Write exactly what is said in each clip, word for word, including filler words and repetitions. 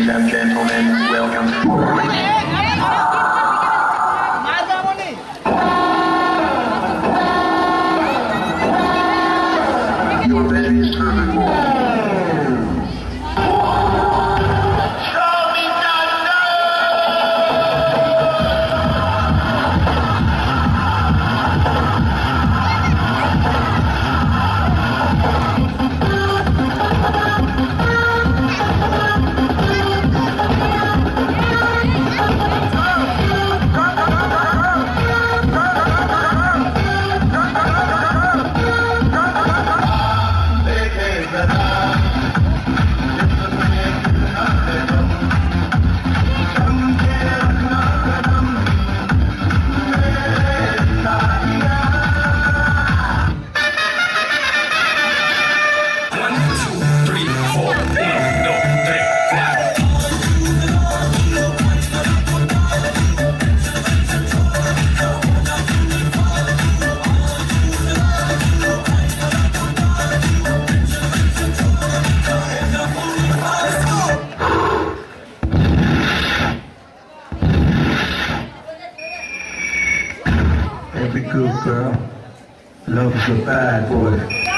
Ladies and gentlemen, welcome. Your very perfect ball. Every good girl loves a bad boy.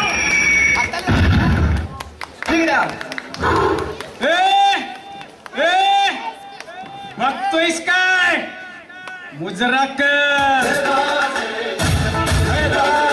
Check it out. Hey! Hey! Back to sky! Mujaraka!